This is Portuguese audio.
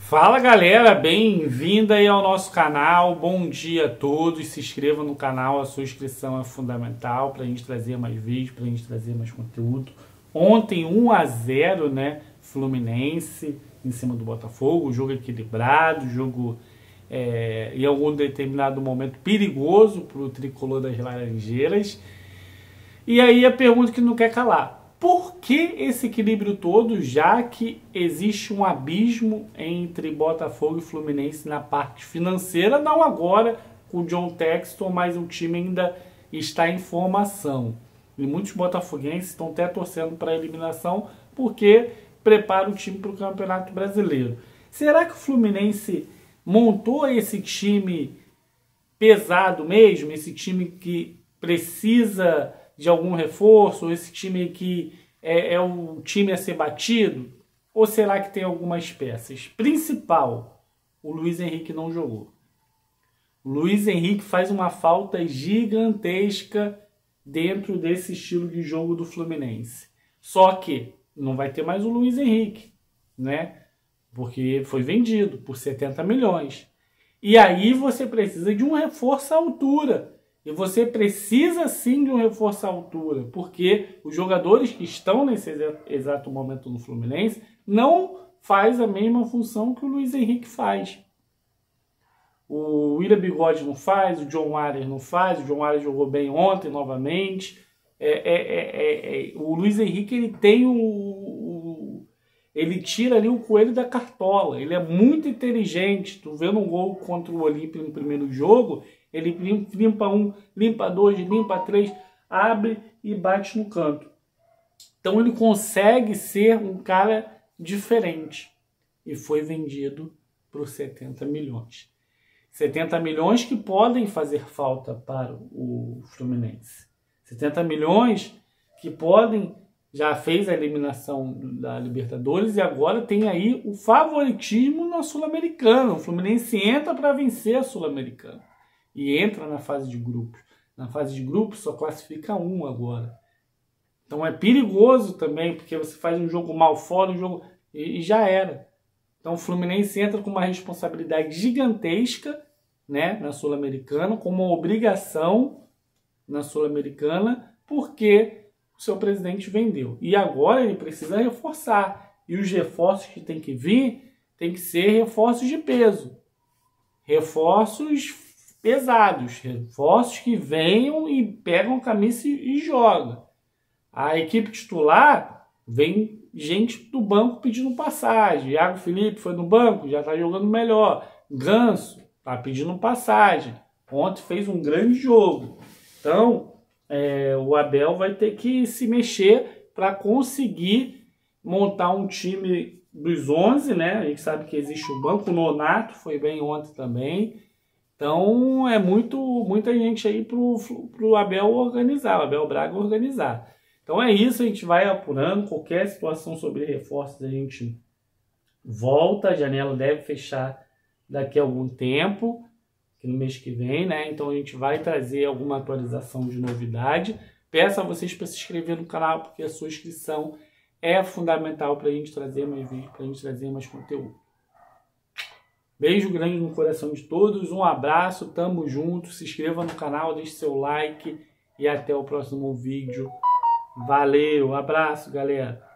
Fala galera, bem-vinda aí ao nosso canal, bom dia a todos, se inscreva no canal, a sua inscrição é fundamental para a gente trazer mais vídeos, para a gente trazer mais conteúdo. Ontem 1-0, né, Fluminense em cima do Botafogo, jogo equilibrado, jogo em algum determinado momento perigoso para o tricolor das Laranjeiras. E aí a pergunta que não quer calar. Por que esse equilíbrio todo, já que existe um abismo entre Botafogo e Fluminense na parte financeira, não agora com o John Textor, mas o time ainda está em formação. E muitos botafoguenses estão até torcendo para a eliminação porque prepara o time para o Campeonato Brasileiro. Será que o Fluminense montou esse time pesado mesmo, esse time que precisa de algum reforço, esse time que é o time a ser batido? Ou será que tem algumas peças? Principal, o Luiz Henrique não jogou. O Luiz Henrique faz uma falta gigantesca dentro desse estilo de jogo do Fluminense. Só que não vai ter mais o Luiz Henrique, né? Porque foi vendido por 70 milhões. E aí você precisa de um reforço à altura. E você precisa sim de um reforço à altura, porque os jogadores que estão nesse exato momento no Fluminense não faz a mesma função que o Luiz Henrique faz. O William Bigode não faz, o John Arias não faz, o John Arias jogou bem ontem novamente. O Luiz Henrique ele tem ele tira ali o coelho da cartola, ele é muito inteligente. Tu vendo um gol contra o Olímpia no primeiro jogo, ele limpa um, limpa dois, limpa três, abre e bate no canto. Então ele consegue ser um cara diferente. E foi vendido por 70 milhões. 70 milhões que podem fazer falta para o Fluminense. 70 milhões que podem... Já fez a eliminação da Libertadores e agora tem aí o favoritismo na Sul-Americana. O Fluminense entra para vencer a Sul-Americana. E entra na fase de grupos. Na fase de grupos só classifica um agora. Então é perigoso também, porque você faz um jogo mal fora, um jogo e já era. Então o Fluminense entra com uma responsabilidade gigantesca, né, na Sul-Americana, com uma obrigação na Sul-Americana, porque o seu presidente vendeu. E agora ele precisa reforçar. E os reforços que tem que vir, tem que ser reforços de peso. Reforços pesados, reforços que venham e pegam a camisa e jogam. A equipe titular vem gente do banco pedindo passagem. Iago Felipe foi no banco, já está jogando melhor. Ganso está pedindo passagem. Ontem fez um grande jogo. Então, o Abel vai ter que se mexer para conseguir montar um time dos 11, né? A gente sabe que existe o banco. O Nonato foi bem ontem também. Então é muita gente aí pro Abel organizar, o Abel Braga organizar. Então é isso, a gente vai apurando. Qualquer situação sobre reforços a gente volta. A janela deve fechar daqui a algum tempo, que no mês que vem, né? Então a gente vai trazer alguma atualização de novidade. Peço a vocês para se inscrever no canal, porque a sua inscrição é fundamental para a gente trazer mais vídeos, para a gente trazer mais conteúdo. Beijo grande no coração de todos, um abraço, tamo junto, se inscreva no canal, deixe seu like e até o próximo vídeo. Valeu, abraço galera!